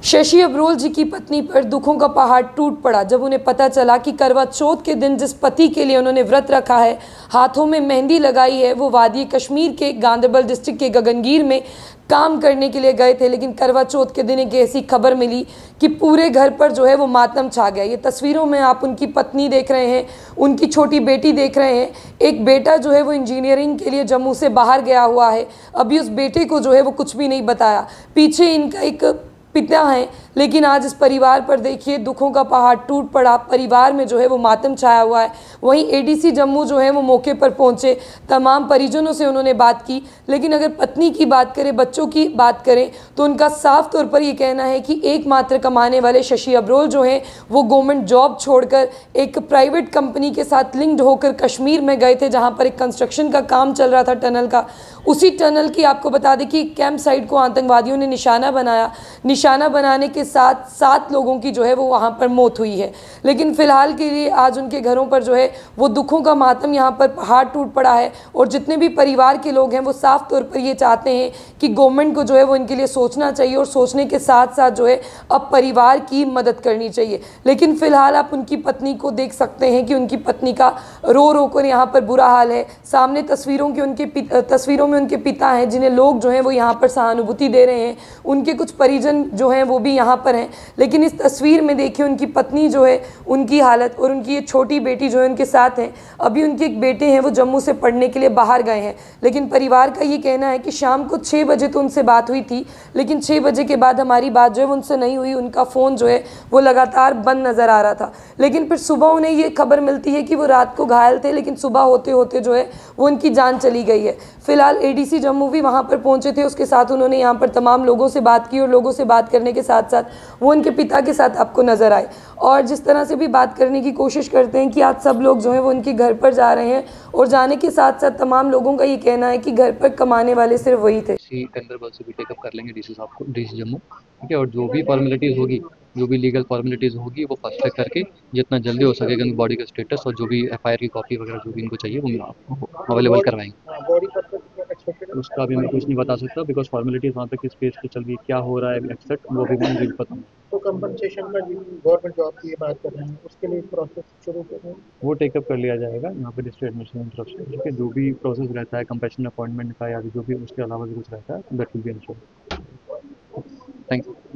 शशि अबरोल जी की पत्नी पर दुखों का पहाड़ टूट पड़ा जब उन्हें पता चला कि करवा चौथ के दिन जिस पति के लिए उन्होंने व्रत रखा है, हाथों में मेहंदी लगाई है, वो वादी कश्मीर के गांदरबल डिस्ट्रिक्ट के गगनगीर में काम करने के लिए गए थे। लेकिन करवा चौथ के दिन एक ऐसी खबर मिली कि पूरे घर पर जो है वो मातम छा गया। ये तस्वीरों में आप उनकी पत्नी देख रहे हैं, उनकी छोटी बेटी देख रहे हैं। एक बेटा जो है वो इंजीनियरिंग के लिए जम्मू से बाहर गया हुआ है। अभी उस बेटे को जो है वो कुछ भी नहीं बताया। पीछे इनका एक पिता हैं, लेकिन आज इस परिवार पर देखिए दुखों का पहाड़ टूट पड़ा। परिवार में जो है वो मातम छाया हुआ है। वहीं एडीसी जम्मू जो है वो मौके पर पहुंचे, तमाम परिजनों से उन्होंने बात की। लेकिन अगर पत्नी की बात करें, बच्चों की बात करें, तो उनका साफ तौर पर ये कहना है कि एकमात्र कमाने वाले शशि अबरोल जो हैं वो गवर्नमेंट जॉब छोड़कर एक प्राइवेट कंपनी के साथ लिंक्ड होकर कश्मीर में गए थे, जहाँ पर एक कंस्ट्रक्शन का काम चल रहा था टनल का। उसी टनल की आपको बता दें कि कैंप साइट को आतंकवादियों ने निशाना बनाया। निशाना बनाने के साथ 7 लोगों की जो है वो वहाँ पर मौत हुई है। लेकिन फ़िलहाल के लिए आज उनके घरों पर जो है वो दुखों का मातम, यहाँ पर पहाड़ टूट पड़ा है। और जितने भी परिवार के लोग हैं वो साफ तौर पर ये चाहते हैं कि गवर्नमेंट को जो है वो इनके लिए सोचना चाहिए और सोचने के साथ साथ जो है अब परिवार की मदद करनी चाहिए। लेकिन फ़िलहाल आप उनकी पत्नी को देख सकते हैं कि उनकी पत्नी का रो रो कर यहाँ पर बुरा हाल है। सामने तस्वीरों में उनके पिता हैं, जिन्हें लोग जो हैं वो यहाँ पर सहानुभूति दे रहे हैं। उनके कुछ परिजन जो हैं वो भी यहाँ पर हैं। लेकिन इस तस्वीर में देखिए उनकी पत्नी जो है उनकी हालत, और उनकी ये छोटी बेटी जो है उनके साथ हैं। अभी उनके एक बेटे हैं वो जम्मू से पढ़ने के लिए बाहर गए हैं। लेकिन परिवार का ये कहना है कि शाम को 6 बजे तो उनसे बात हुई थी, लेकिन 6 बजे के बाद हमारी बात जो है उनसे नहीं हुई। उनका फ़ोन जो है वो लगातार बंद नज़र आ रहा था। लेकिन फिर सुबह उन्हें ये खबर मिलती है कि वो रात को घायल थे, लेकिन सुबह होते होते जो है वो उनकी जान चली गई है। फिलहाल एडीसी जम्मू भी वहाँ पर पहुँचे थे, उसके साथ उन्होंने यहाँ पर तमाम लोगों से बात की और लोगों से बात करने के साथ साथ वो उनके पिता के साथ आपको नज़र आए। और जिस तरह से भी बात करने की कोशिश करते हैं कि आज सब लोग जो हैं वो उनके घर पर जा रहे हैं, और जाने के साथ साथ तमाम लोगों का ये कहना है कि घर पर कमाने वाले सिर्फ वही थे। गांदरबल से भी टेकअप कर लेंगे डीसी साहब को, डीसी जम्मू, ठीक है। और जो भी फॉर्मेलिटीज़ होगी, जो भी लीगल फॉर्मेलिटीज़ होगी, वो फास्ट ट्रैक करके जितना जल्दी हो सकेगा उनकी बॉडी का स्टेटस और जो भी एफआईआर की कॉपी वगैरह जो भी इनको चाहिए वो आपको अवेलेबल करवाएंगे। उसका अभी मैं कुछ नहीं बता सकता, बिकॉज फॉर्मेलिटीज़ वहाँ पे किस पेज पे चल रही है, क्या हो रहा है एक्सेप्ट, वो भी मुझे नहीं पता। तो कंपनसेशन का गवर्नमेंट जॉब की बात कर रहे हैं, उसके लिए प्रोसेस शुरू कर रहे हैं, वो टेकअप कर लिया जाएगा यहाँ पे डिस्ट्रिक्ट एडमिनिस्ट्रेशन तरफ से, ठीक है। जो भी प्रोसेस रहता है कंपैशन अपॉइंटमेंट का या जो भी उसके अलावा भी कुछ रहता है, that will be ensured. Thank you.